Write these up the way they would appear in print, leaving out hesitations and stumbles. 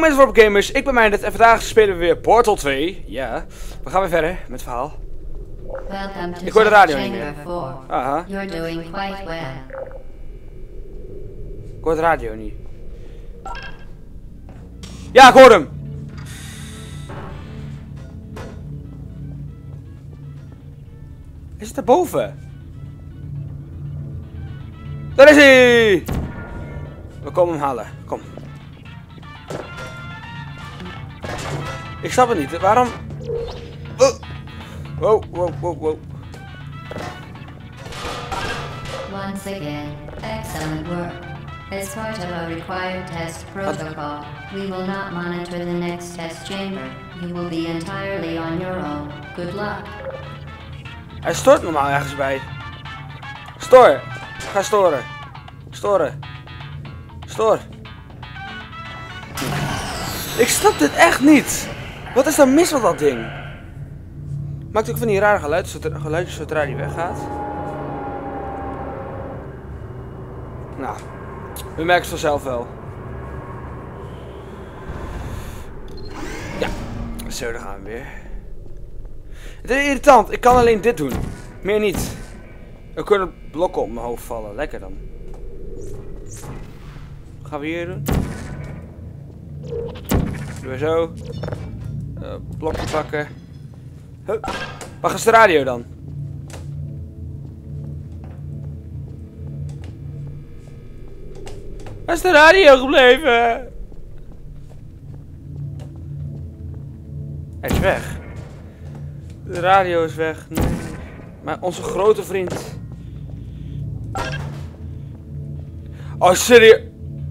mensen voor op gamers, ik ben Mijndert en vandaag spelen we weer Portal 2. Ja, we gaan weer verder met het verhaal. Ik hoor de radio niet meer. Aha. You're doing quite well. Ik hoor de radio niet. Ja, ik hoor hem! Hij zit daarboven. Daar is hij! We komen hem halen. Kom. Ik snap het niet. Waarom? Wow, wow, wow, wow. Once again, excellent work. As part of a required test protocol, we will not monitor the next test chamber. You will be entirely on your own. Good luck. Hij stoort normaal ergens bij. Stoor. Ga storen. Storen. Stoor. Ik snap dit echt niet. Wat is er mis met dat ding? Maakt ook van die rare geluidjes zodra die weggaat. Nou, we merken het vanzelf wel. Ja, zo, daar gaan we weer. Het is irritant, ik kan alleen dit doen. Meer niet. Er kunnen blokken op mijn hoofd vallen, lekker dan. Wat gaan we hier doen? Doen we zo. Blokje pakken. Hup. Waar is de radio dan? Waar is de radio gebleven? Hij is weg. De radio is weg. Nee. Maar onze grote vriend. Oh, serieus?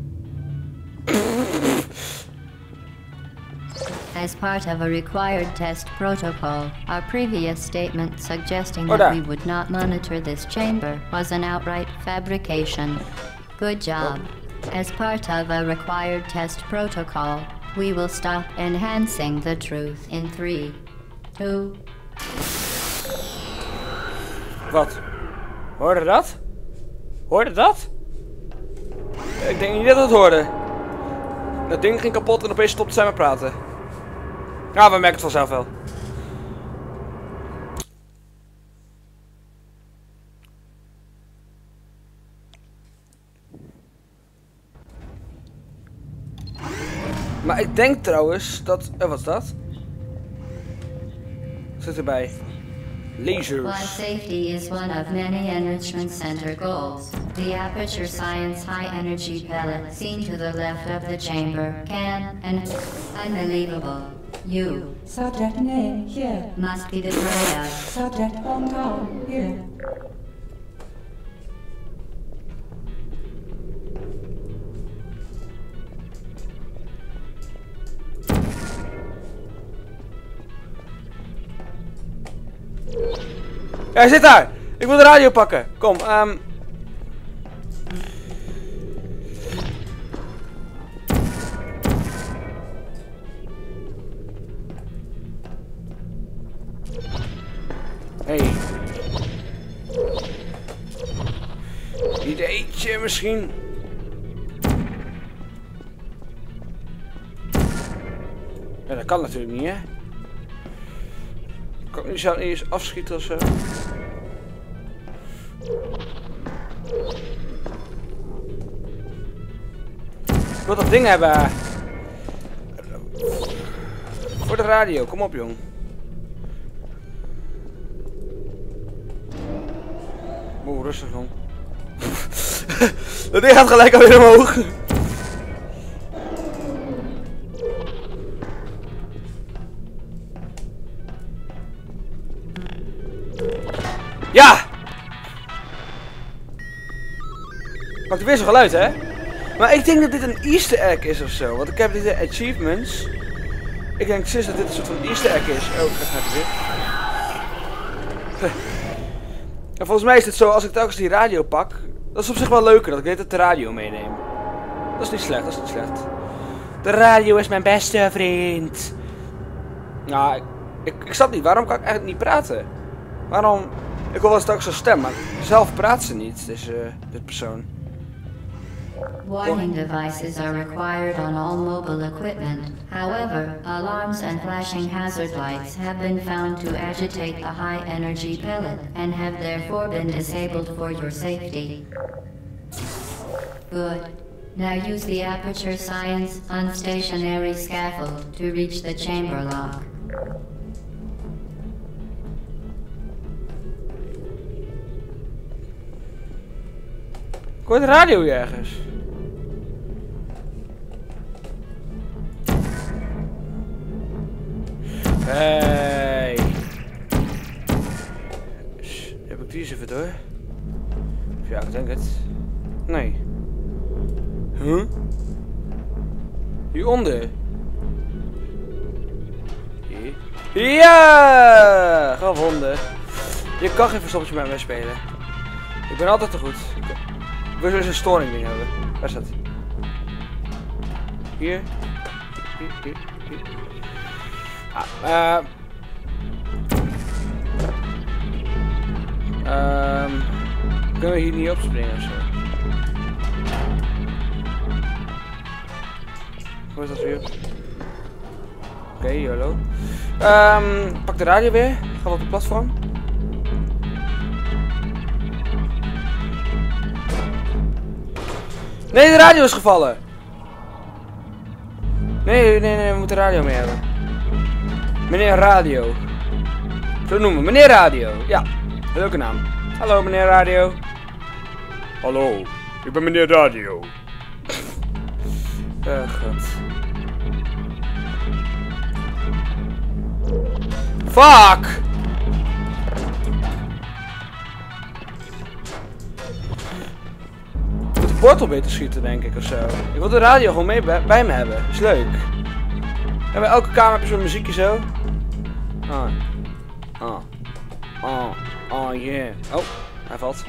As part of a required test protocol, our previous statement suggesting that we would not monitor this chamber was an outright fabrication. Good job. As part of a required test protocol, we will stop enhancing the truth in 3, 2... Wat? Hoorde dat? Hoorde dat? Ik denk niet dat het hoorde. Dat ding ging kapot en opeens stopte zij met praten. Nou, we merken het vanzelf wel. Maar ik denk trouwens dat... wat is dat? Wat zit erbij? Lasers. While safety is one of many Enrichment Center goals, the Aperture Science High Energy pellet seen to the left of the chamber can, and unbelievable. You. Subject name here. Must be the Dryad. Subject hometown here. Ja, hij zit daar! Ik wil de radio pakken. Kom, Hey. Ideetje misschien. Ja, dat kan natuurlijk niet, hè. Kan ik nu zelf niet eens afschieten of zo? Ik wil dat ding hebben. Voor de radio, kom op jong. Oeh, rustig jong. Dat ding gaat gelijk alweer omhoog. Ja! Maakt weer zo'n geluid, hè? Maar ik denk dat dit een easter egg is of zo. Want ik heb deze achievements. Ik denk precies dat dit een soort van easter egg is. Oh, dat gaat hij weer. En volgens mij is het zo, als ik telkens die radio pak. Dat is op zich wel leuker, dat ik dit de radio meeneem. Dat is niet slecht, dat is niet slecht. De radio is mijn beste vriend. Nou, ik snap niet. Waarom kan ik eigenlijk niet praten? Waarom... Ik hoor wel straks zo'n stem, maar zelf praat ze niet, dit persoon. Warning devices are required on all mobile equipment. However, alarms and flashing hazard lights have been found to agitate the high-energy pellet and have therefore been disabled for your safety. Good. Now use the Aperture Science unstationary scaffold to reach the chamber lock. Ik hoor de radio hier ergens. Hey. Heb ik die eens even door? Ja, ik denk het. Nee. Huh? Hieronder. Hier. Ja! Gevonden. Je kan geen verstoppertje met mij spelen. Ik ben altijd te goed. We zullen een storing ding hebben. Waar is dat? Hier. Hier. Kunnen we hier niet opspringen ofzo? Hoe is dat weer? Oké, YOLO. Pak de radio weer. Gaan we op het platform. Nee, de radio is gevallen. Nee, we moeten radio mee hebben. Meneer Radio. Zo noemen we, meneer Radio. Ja, leuke naam. Hallo meneer Radio. Hallo, ik ben meneer Radio. God. Fuck! Ik moet de portal beter schieten, denk ik, ofzo. Ik wil de radio gewoon mee bij me hebben. Is leuk. En bij elke kamer heb je zo'n muziekje zo. Oh yeah. Oh, hij valt.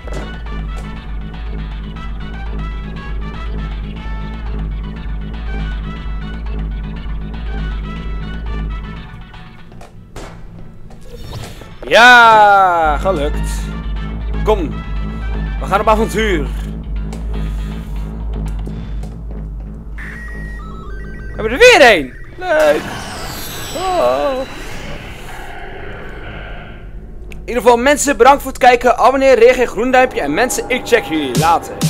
Ja, gelukt. Kom, we gaan op avontuur. We hebben er weer een. Leuk. Oh. In ieder geval mensen, bedankt voor het kijken. Abonneer, reageer, groen duimpje. En mensen, ik check jullie later.